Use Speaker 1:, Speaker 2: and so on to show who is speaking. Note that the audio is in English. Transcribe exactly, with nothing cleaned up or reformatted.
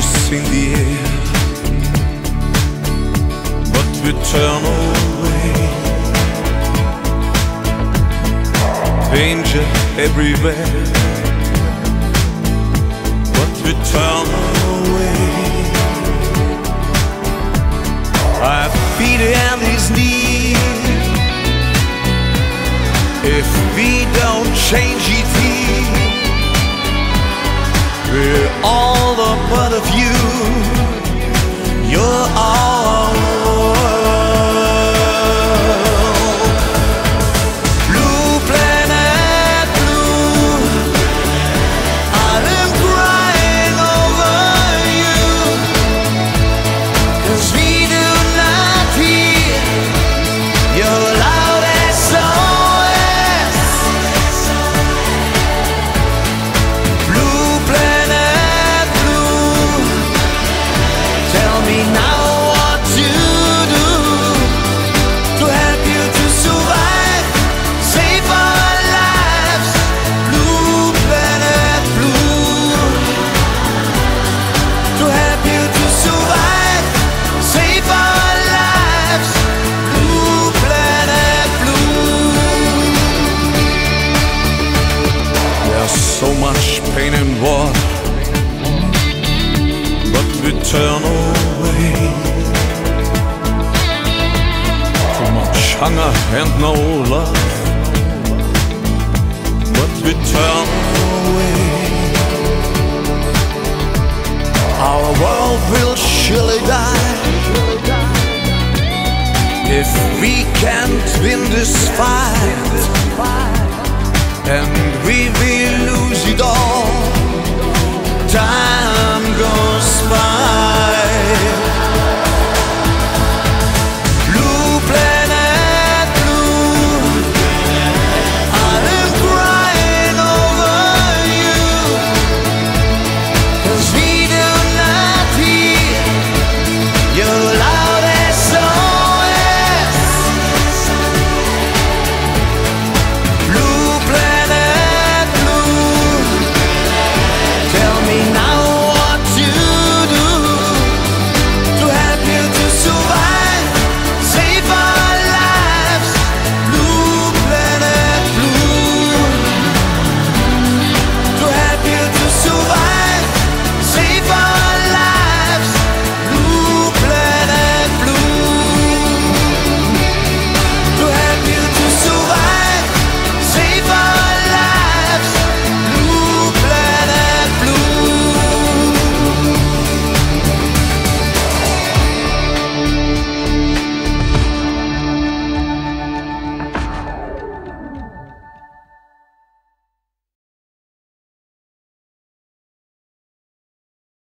Speaker 1: dangerous in the air, but we turn away. Danger everywhere, but we turn away. I feel the end is near. If we don't change it here, we're all a part of you. You're our world. Blue planet blue, I'm crying over you, 'cause we do not hear your loudest S O S. Blue planet blue, tell me now what to do to help you to survive, save our lives. Blue planet blue, to help you to survive, save our lives. Blue planet blue. There's so much pain and war, but we turn away. Too much hunger and no love, but we turn away. Our world will surely die if we can't win this fight, and we will lose it all. Time